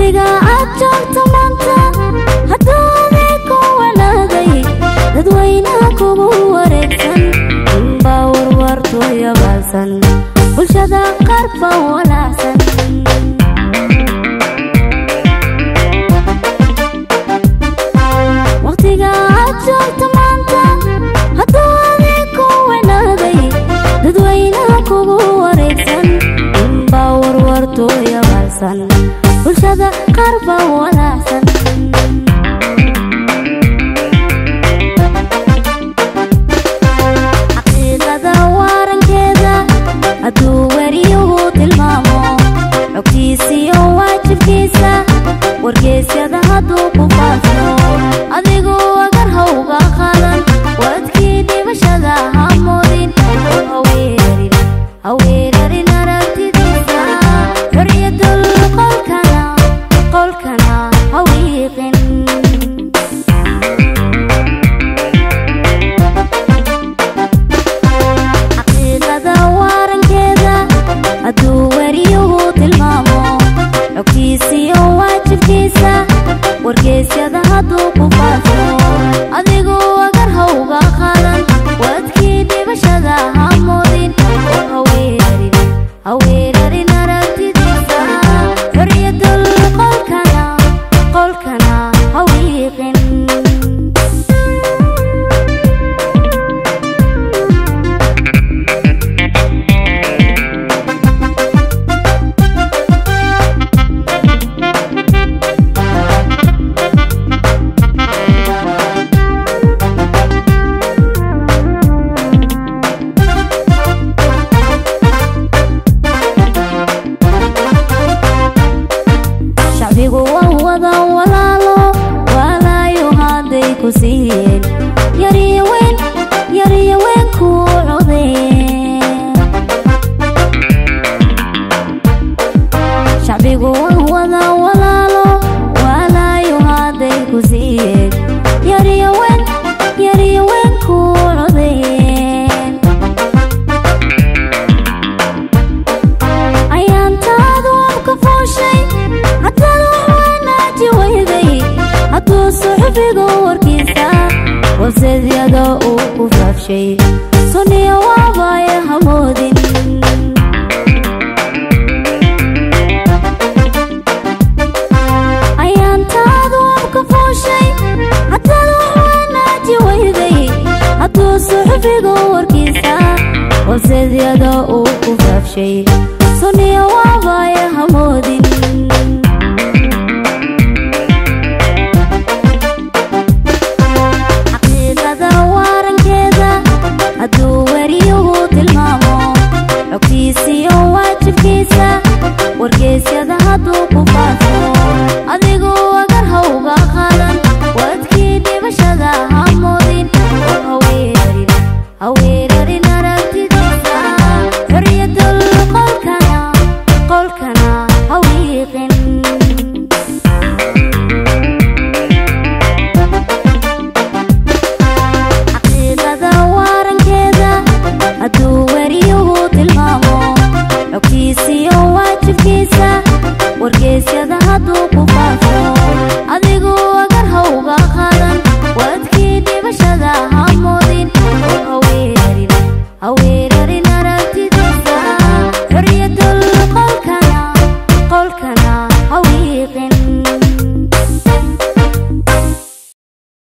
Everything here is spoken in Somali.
waqtiga aad joogto maanta haddii ku wanaagay dadweynaha kugu wareegsan inba warwarto yabaalsan bulshada qarba walaacsan waqtiga aad joogto maanta haddii ku wanaagay dadweynaha kugu wareegsan inba warwarto yabaalsan bulshada qarba walaacsan xaqiiqada warankeeda hadduu wariyuhu tilmaamo xogtiisiyo waajibkiisa wargeysyada hadduu ku faafo adigu agar hawga qaadan wadkii dhibashada hamoodin haweerarin aragtidiisa xorriyadul qolkana hawiiqin xaqiiqada warankeeda hadduu wariyuhu tilmaamo xogtiisiyo waajibkiisa wargeysyada hadduu ku faafo adigu agar hawga qaadan wadkii dhibashada hamoodin haweerarin aragtidiisa xorriyadul qolkana hawiiqin shacbigu wada walaalo walaayo hadday ku siiyeen yariyo weyn ku codeen shacbigu wada walaalo walaayo hadday ku siiyeen yariyo weyn ku codeen ayaantaadu abka fooshay hadduu suxufigu warkiisa waseedyada uu ku faafshay suniya waabaya hamoodin ayaantaadu abka fooshay haddana wanaaji weyday hadduu suxufigu warkiisa waseedyada uu ku faafshay